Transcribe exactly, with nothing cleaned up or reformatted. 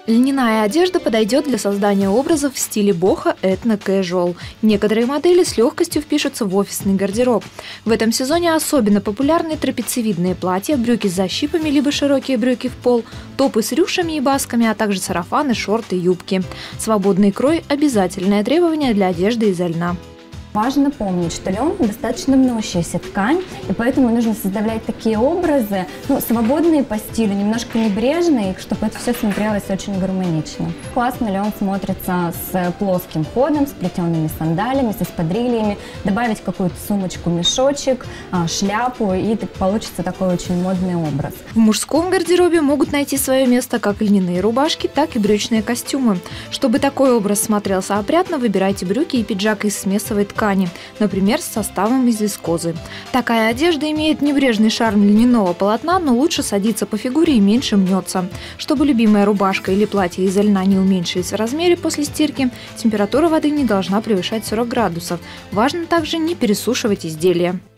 Льняная одежда подойдет для создания образов в стиле бохо, этно, casual. Некоторые модели с легкостью впишутся в офисный гардероб. В этом сезоне особенно популярны трапециевидные платья, брюки с защипами либо широкие брюки в пол, топы с рюшами и басками, а также сарафаны, шорты, юбки. Свободный крой – обязательное требование для одежды из льна. Важно помнить, что лен достаточно мнущаяся ткань, и поэтому нужно создавать такие образы, ну, свободные по стилю, немножко небрежные, чтобы это все смотрелось очень гармонично. Классно лен смотрится с плоским ходом, с плетеными сандалями, с эспадрильями, добавить какую-то сумочку-мешочек, шляпу, и получится такой очень модный образ. В мужском гардеробе могут найти свое место как льняные рубашки, так и брючные костюмы. Чтобы такой образ смотрелся опрятно, выбирайте брюки и пиджак из смесовой ткани. Например, с составом из вискозы. Такая одежда имеет небрежный шарм льняного полотна, но лучше садится по фигуре и меньше мнется. Чтобы любимая рубашка или платье из льна не уменьшились в размере после стирки, температура воды не должна превышать сорок градусов. Важно также не пересушивать изделия.